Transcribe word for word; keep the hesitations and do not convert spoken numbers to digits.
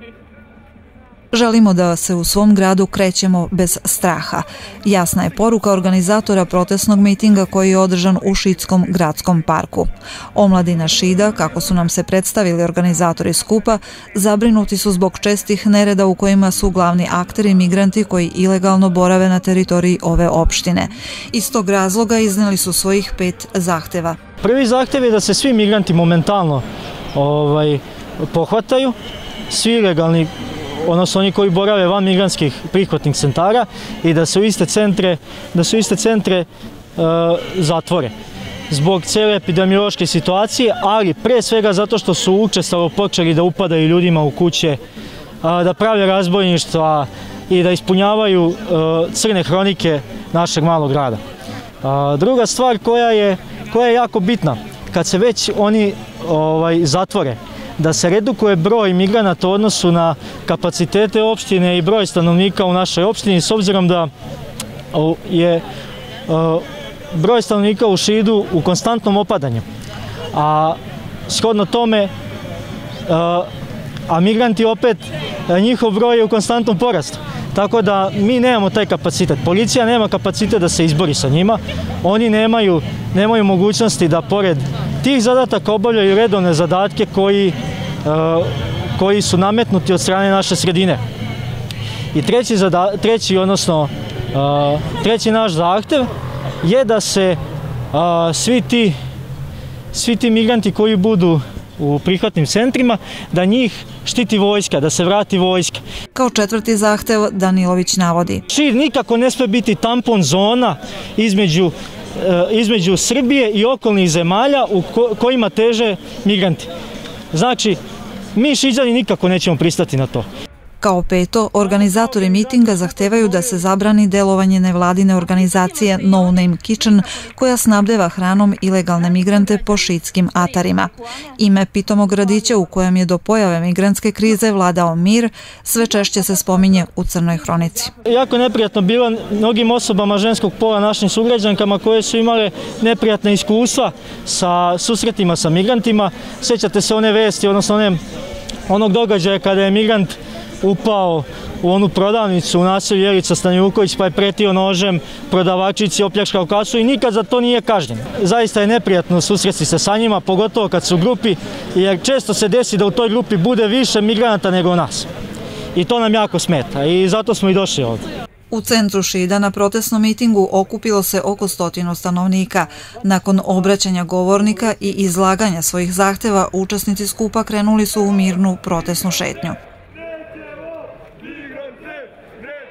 Želimo da se u svom gradu krećemo bez straha. Jasna je poruka organizatora protestnog mitinga koji je održan u Šidskom gradskom parku. Omladina Šida, kako su nam se predstavili organizatori skupa, zabrinuti su zbog čestih nereda u kojima su glavni akteri migranti koji ilegalno borave na teritoriji ove opštine. Iz tog razloga izneli su svojih pet zahteva. Prvi zahtev je da se svi migranti momentalno ovaj, pohvataju, svi ilegalni, odnosno oni koji borave van migrantskih prihvatnih centara i da se u iste centre, da se u iste centre e, zatvore zbog cijele epidemiološke situacije, ali pre svega zato što su učestalo počeli da upadaju ljudima u kuće, a, da prave razbojništva i da ispunjavaju e, crne hronike našeg malog grada. A, druga stvar koja je, koja je jako bitna, kad se već oni ovaj, zatvore, da se redukuje broj migranata u odnosu na kapacitete opštine i broj stanovnika u našoj opštini, s obzirom da je broj stanovnika u Šidu u konstantnom opadanju. A shodno tome, a migranti opet, njihov broj je u konstantnom porastu. Tako da mi nemamo taj kapacitet. Policija nema kapacitet da se izbori sa njima. Oni nemaju, nemaju mogućnosti da pored tih zadataka obavljaju redovne zadatke koji, uh, koji su nametnuti od strane naše sredine. I treći, zada, treći, odnosno, uh, treći naš zahtev je da se uh, svi, ti, svi ti migranti koji budu u prihvatnim centrima, da njih štiti vojska, da se vrati vojska. Kao četvrti zahtev Danilović navodi: Šid nikako ne sme biti tampon zona između, između Srbije i okolnih zemalja u kojima teže migranti. Znači, mi Šiđani nikako nećemo pristati na to. Kao peto, organizatori mitinga zahtevaju da se zabrani delovanje nevladine organizacije No Name Kitchen, koja snabdeva hranom ilegalne migrante po šidskim atarima. Ime pitomog gradića u kojem je do pojave migrantske krize vladao mir sve češće se spominje u Crnoj hronici. Jako neprijatno bilo mnogim osobama ženskog pola, našim sugrađankama, koje su imale neprijatne iskustva sa susretima sa migrantima. Sjećate se one vesti, odnosno one, onog događaja kada je migrant upao u onu prodavnicu u naselju Jelica Stanjuković pa je pretio nožem prodavačici, opljačkao kasu i nikad za to nije kažnjen. Zaista je neprijatno susresti se sa njima, pogotovo kad su u grupi, jer često se desi da u toj grupi bude više migranata nego nas. I to nam jako smeta i zato smo i došli ovdje. U centru Šida na protestnom mitingu okupilo se oko stotinu stanovnika. Nakon obraćanja govornika i izlaganja svojih zahteva, učesnici skupa krenuli su u mirnu protestnu šetnju.